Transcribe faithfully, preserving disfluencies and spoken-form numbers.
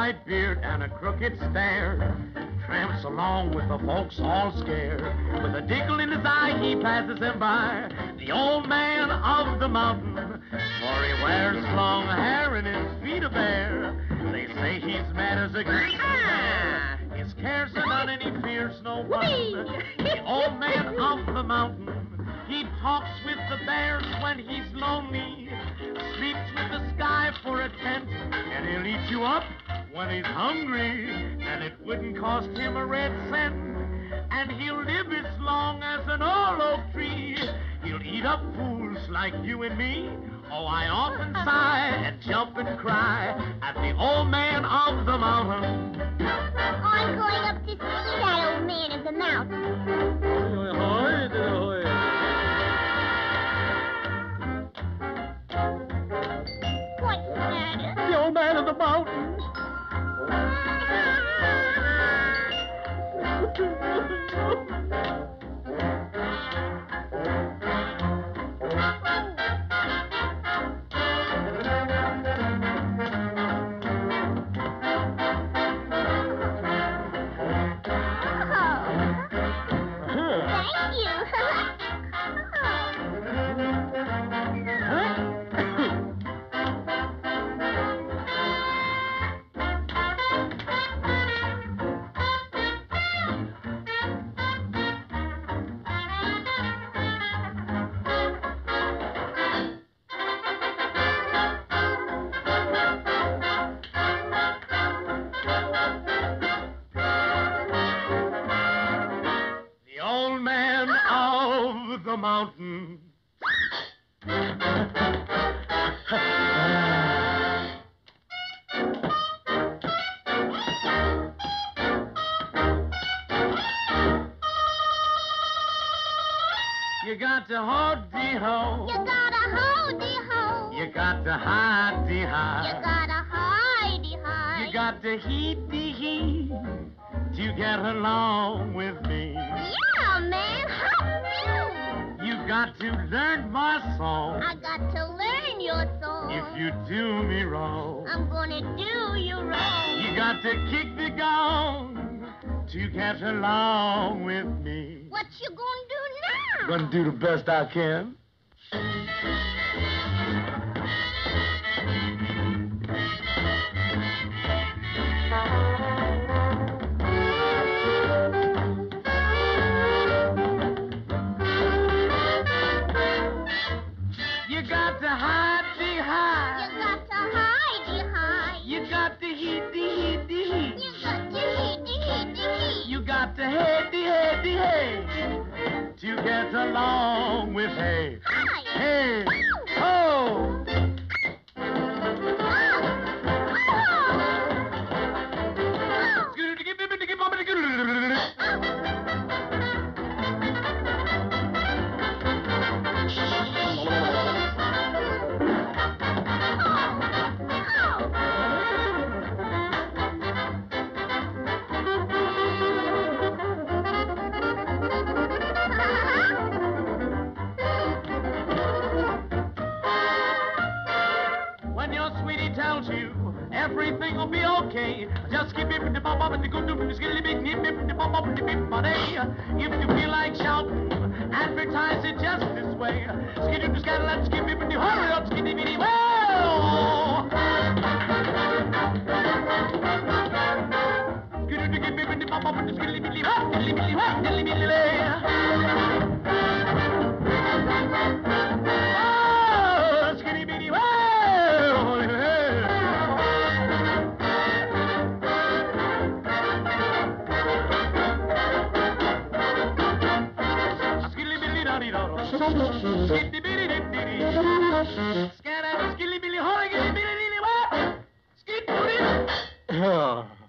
white beard and a crooked stare. Tramps along with the folks all scared. With a dickle in his eye, he passes them by. The old man of the mountain, for he wears long hair and his feet are bare. They say he's mad as a grizzly bear. His cares are none and he fears no one. The old man of the mountain, he talks with the bears when he's lonely. Sleeps with the sky for a tent, and he'll eat you up when he's hungry, and it wouldn't cost him a red cent. And he'll live as long as an old oak tree. He'll eat up fools like you and me. Oh, I often sigh and jump and cry at the old man of the mountain. I'm going up to see that old man of the mountain. What's the matter? The old man of the mountain. The mountain. You got to ho-dee-ho. You gotta ho-dee-ho. You got to hi-dee-hi. You gotta hi-dee-hi. You got to heat-dee-hee to get along with me. Yeah, man, how You got to learn my song. I got to learn your song. If you do me wrong, I'm gonna do you wrong. you got to kick the gong to get along with me. What you gonna do now? Gonna do the best I can. You got to hide-dee-hi. You got to hide-dee-hi. You got to heat-dee-heat-dee-heat. You got to heat-dee-heat-dee-heat. You got to hey-dee-hey-dee-hey to get along with hey. Hi. Hey. Ho. Everything will be okay. Just keep it the bum and the good news, skilly big nip nip the bum and the big money. If you feel like shouting, advertise it just this way. Skiddy to scandal and skip it and you hurry up, skiddy bitty well. Skiddy to give it and the bum and the skilly bitty hop, dilly billy hop, dilly billy lay. Oh, skiddy bitty well. Skitty-bitty-dip-ditty. Scatter, skilly-billy, horror-gilly-billy-dilly-wop. Skitty-bitty.